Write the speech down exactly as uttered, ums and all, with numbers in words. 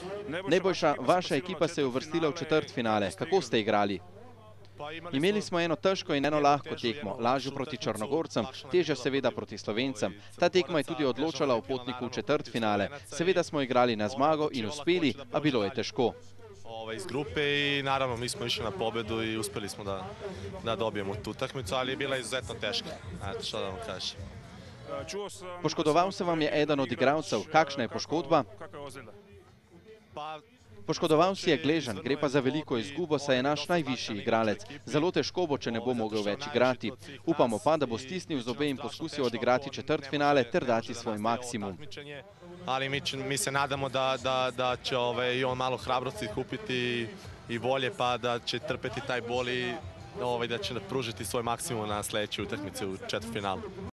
Najboljša vaša ekipa se je uvrstila v četrtfinale. Kako ste igrali? Imeli smo eno težko in eno lahko tekmo, lažjo proti Črnogorcem, težjo seveda proti Slovencem. Ta tekma je tudi odločala o potniku v četrtfinale. Seveda smo igrali na zmago in uspeli, a bilo je težko. Iz grupe i naravno mi smo išli na pobedu i uspjeli smo da, da dobijemo tu utakmicu, ali je bila izuzetno teška. Eto, što da vam kažem. Poškodoval se vam je eden od igralcev. Kakšna je poškodba? Poškodoval si je Gležan, gre pa za veliko izgubo, saj je naš najvišji igralec. Zelo težko bo, če ne bo mogel več igrati. Upamo pa, da bo stisnil zobe in poskusil odigrati četrtfinale ter dati svoj maksimum. Ali mi, mi se nadamo da, da, da će ovaj, i on malo hrabrosti kupiti i volje, pa da će trpeti taj bol i ovaj, da će pružiti svoj maksimum na sljedećoj utakmici u četvrtfinalu.